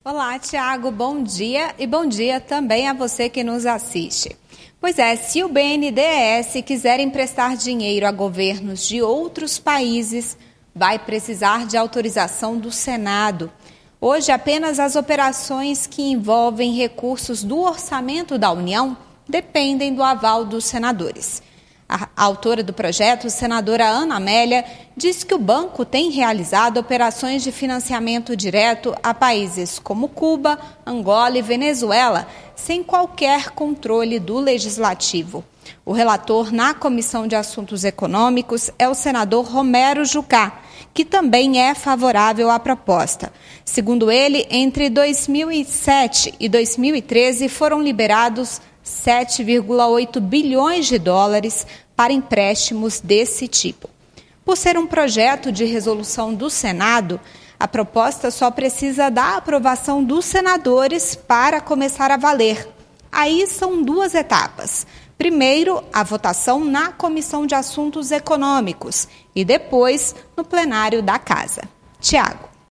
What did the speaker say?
Olá, Tiago, bom dia e bom dia também a você que nos assiste. Pois é, se o BNDES quiser emprestar dinheiro a governos de outros países, vai precisar de autorização do Senado. Hoje, apenas as operações que envolvem recursos do orçamento da União dependem do aval dos senadores. A autora do projeto, senadora Ana Amélia, diz que o banco tem realizado operações de financiamento direto a países como Cuba, Angola e Venezuela, sem qualquer controle do legislativo. O relator na Comissão de Assuntos Econômicos é o senador Romero Jucá, que também é favorável à proposta. Segundo ele, entre 2007 e 2013 foram liberados 7,8 bilhões de dólares para empréstimos desse tipo. Por ser um projeto de resolução do Senado, a proposta só precisa da aprovação dos senadores para começar a valer. Aí são duas etapas. Primeiro, a votação na Comissão de Assuntos Econômicos e depois no plenário da Casa. Tiago.